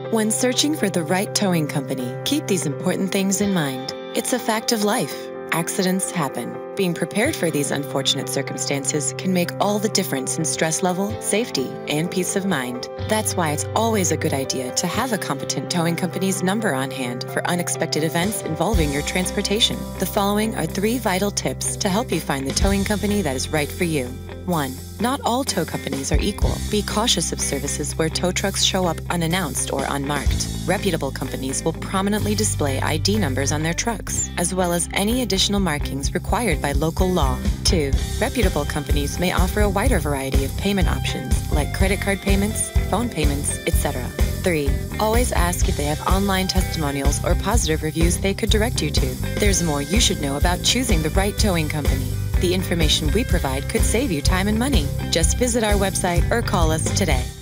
When searching for the right towing company, keep these important things in mind. It's a fact of life. Accidents happen. Being prepared for these unfortunate circumstances can make all the difference in stress level, safety, and peace of mind. That's why it's always a good idea to have a competent towing company's number on hand for unexpected events involving your transportation. The following are 3 vital tips to help you find the towing company that is right for you. 1. Not all tow companies are equal. Be cautious of services where tow trucks show up unannounced or unmarked. Reputable companies will prominently display ID numbers on their trucks, as well as any additional markings required by local law. 2. Reputable companies may offer a wider variety of payment options, like credit card payments, phone payments, etc. 3. Always ask if they have online testimonials or positive reviews they could direct you to. There's more you should know about choosing the right towing company. The information we provide could save you time and money. Just visit our website or call us today.